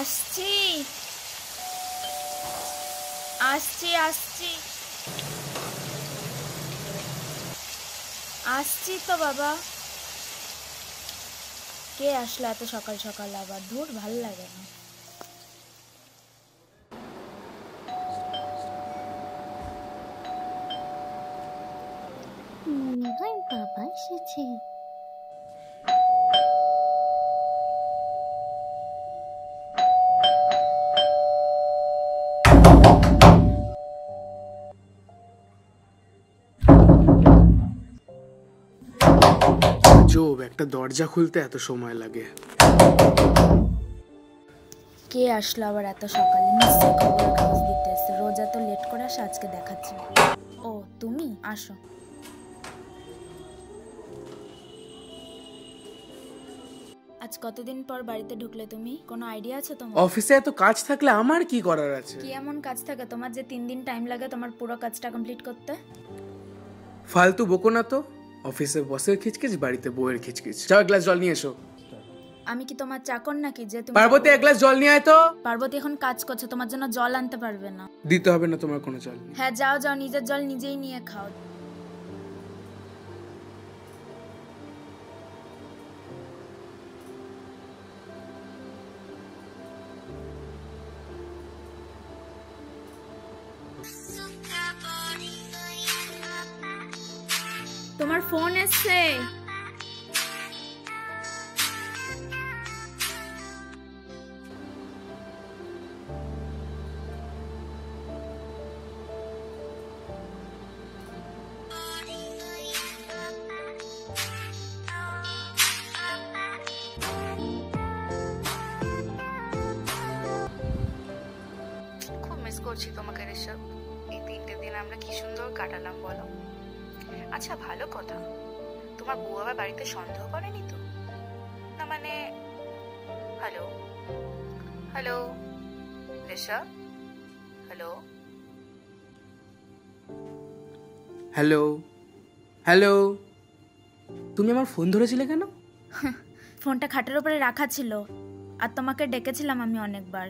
আসছি আসছি আসছি আসছি তো বাবা। কে আসলো এত সকাল সকাল আবার? ধুর, ভাল লাগে না। মনে হয় বাবা এসেছে। জোব, একটা দরজা খুলতে এত সময় লাগে? কে আসলো আবার এত সকালে? নিশ্চয়ই খবরের কাগজ দিতে এসছে। রোজ এত লেট করে আসে, আজকে দেখাচ্ছি। ও তুমি আসো। আজ কতদিন পর বাড়িতে ঢুকলে তুমি? কোনো আইডিয়া আছে তোমার? অফিসে এত কাজ থাকলে আমার কি করার আছে? কি এমন কাজ থাকে তোমার যে 3 দিন টাইম লাগে তোমার পুরো কাজটা কমপ্লিট করতে? ফালতু বকো না তো। অফিসে বসের খিচখিচ, বাড়িতে বউয়ের খিচখিচ। যাও এক গ্লাস জল নিয়ে এসো। আমি কি তোমার চাকর নাকি যে তুমি? পার্বতী, এক গ্লাস জল নিয়ে আয় তো। পার্বতী এখন কাজ করছে, তোমার জন্য জল আনতে পারবে না। দিতে হবে না তোমার কোনো জল। হ্যাঁ যাও যাও, নিজের জল নিজেই নিয়ে খাও। তোমার ফোন এসছে। খুব মিস করছি তোমাকে ঋষভ। এই 3টে দিন আমরা কি সুন্দর কাটালাম বলো। আচ্ছা ভালো কথা, তোমার বউ আবার বাড়িতে সন্দেহ করেনি তো? না মানে, hello hello Rishabh, hello hello hello, তুমি আমার ফোন ধরেছিলে কেন? ফোনটা খাটের উপরে রাখা ছিল আর তোমাকে ডেকেছিলাম আমি অনেকবার।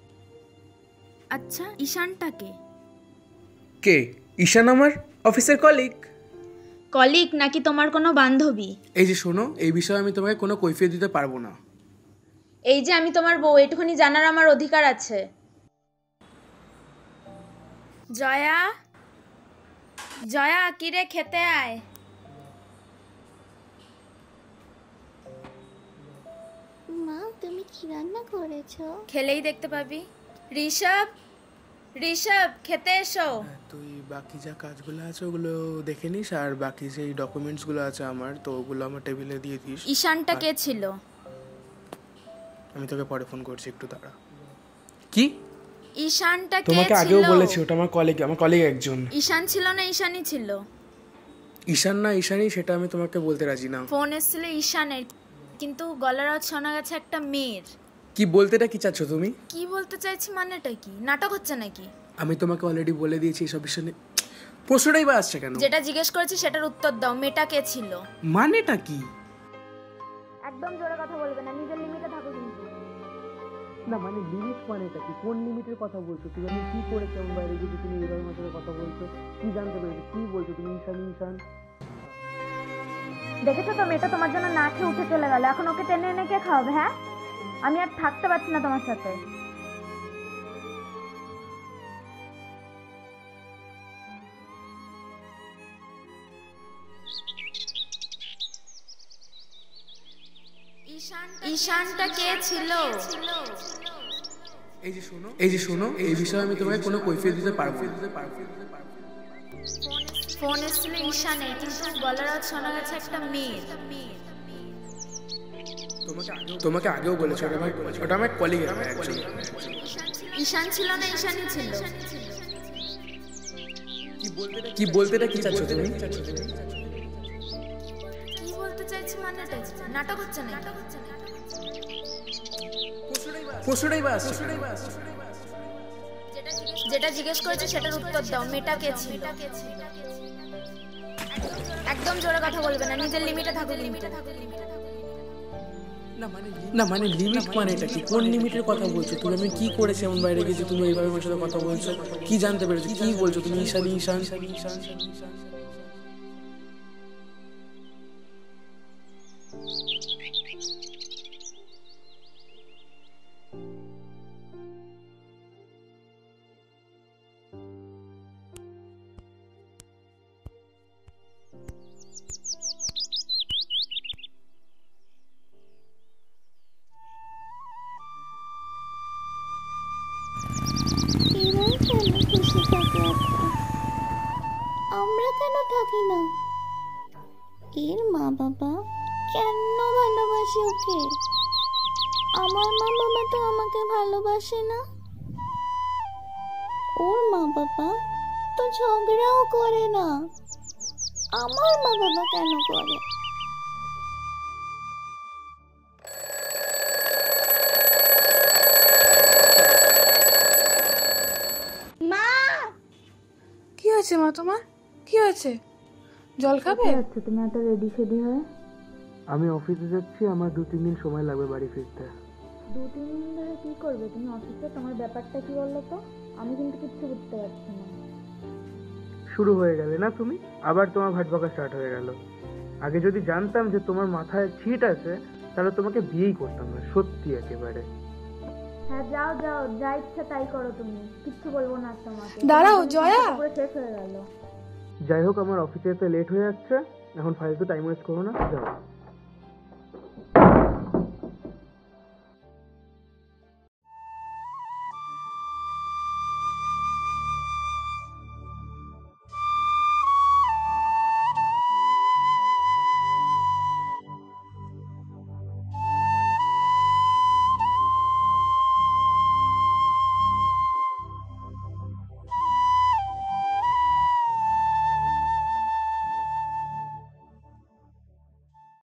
আচ্ছা ঈশানটাকে? কে ঈশান? আমার অফিসের কলিগ। কলিগ নাকি তোমার কোনো বান্ধবী? এই যে শোনো, এই বিষয়ে আমি তোমাকে কোনো কৈফিয়ত দিতে পারবো না। এই যে আমি তোমার বউ, এটুকুনি জানার আমার অধিকার আছে। জয়া, জয়া কিরে খেতে আয়। মা, তুমি কি রান্না করেছো? খেলেই দেখতে পাবি। ঋষভ, ঋষভ খেতে এসো। তুই বাকি যা কাজগুলো আছে ওগুলো দেখে নিস, আর বাকি যেই ডকুমেন্টসগুলো আছে আমার, তো ওগুলো আমার টেবিলে দিয়ে দিস। ঈশানটা কে ছিল? আমি তোকে পরে ফোন করছি, একটু দাঁড়া। কি? ঈশানটা কে তোমাকে ছিল? আগেও বলেছি ওটা আমার কলিগ একজন। ঈশান ছিল না ঈশানই ছিল? ঈশান না ঈশানই সেটা আমি তোমাকে বলতে রাজি না। ফোন এসেছিল ঈশানের, কিন্তু গলার আওয়াজ শোনা গেছে একটা মেয়ের। কি বলতেটা কি চাচ্ছ তুমি? কি বলতে চাইছি মানেটা কি? নাটক হচ্ছে নাকি? আমি তোমাকে অলরেডি বলে দিয়েছি এইসব বিষয় নিয়ে প্রশ্নটাই বা আসছে কেন? যেটা জিজ্ঞেস করেছি সেটার উত্তর দাও। মেয়েটা কে ছিল? মানেটা কি? একদম জোরে কথা বলবে না, নিজের লিমিটে থাকো কিন্তু। না মানে লিমিট মানেটা কি? কোন লিমিটের কথা বলছো তুমি? আমি কি করেছি আমার বাইরে যদি তুমি এইভাবে আমার সাথে কথা বলছো? কি জানতে পেরেছো? কি বলছো তুমি? ঈশান দেখেছো তো, মেয়েটা তোমার জন্য না খেয়ে উঠে চলে গেল। এখন ওকে টেনে এনে কে খাওয়াবে? হ্যাঁ, আমি আর থাকতে পারছি না তোমার সাথে। ঈশানটা কে ছিল? এই যে শোনো, এই বিষয়ে আমি তোমাকে কোনো কৈফিয়ত দিতে পারবো না। ফোন এসেছিল ঈশানের, কিন্তু গলার আওয়াজ শোনা গেছে একটা মেয়ের। তোমাকে আগেও বলেছি ওটা আমার কলিগ একজন। ঈশান ছিল না ঈশানই ছিল? কি বলতেটা কি চাচ্ছ তুমি? কি বলতে চাইছি মানেটা কি? নাটক হচ্ছে না? প্রশ্নটাই বা আসছে। যেটা জিজ্ঞেস করেছে সেটার উত্তর দাও। মেয়েটা কে ছিল? একদম জোরে কথা বলবে না, নিজের লিমিটে থাকো। না মানে লিমিট মানেটা কি? কোন লিমিটের কথা বলছো তুমি? আমি কি করেছি এমন বাইরে গেছি তুমি এইভাবে আমার সাথে কথা বলছো? কি জানতে পেরেছো? কি বলছো তুমি? ঈশান ঈশান এরাই কেন খুশি থাকে এত? আমরা কেন থাকি না? এর মা বাবা কেন ভালোবাসে ওকে? আমার মা বাবা তো আমাকে ভালোবাসে না। ওর মা বাবা তো ঝগড়াও করে না, আমার মা বাবা কেন করে? মা, কি হয়েছে মা তোমার? কি হয়েছে? জল খাবে? আচ্ছা তুমি এত রেডি সেডি হয়ে আমি অফিসে যাচ্ছি, আমার 2-3 দিন সময় লাগবে বাড়ি ফিরতে। 2-3 দিন ধরে কি করবে তুমি অফিসে? তোমার ব্যাপারটা কি বললো তো? আমি কিন্তু কিচ্ছু বুঝতে পারছি না। শুরু হয়ে গেলে না তুমি? আবার তোমার ভাটবকা স্টার্ট হয়ে গেল। আগে যদি জানতাম যে তোমার মাথায় ছিট আছে তাহলে তোমাকে বিয়েই করতাম না, সত্যি একেবারে। হ্যাঁ যাও যাও, যা ইচ্ছা তাই করো, তুমি কিচ্ছু বলবো না তোমাকে। দাঁড়াও জয়া, পুরো শেষ হয়ে গেল। যাই হোক, আমার অফিসে এতে লেট হয়ে যাচ্ছে, এখন ফালতু টাইম ওয়েস্ট করো না, যাও।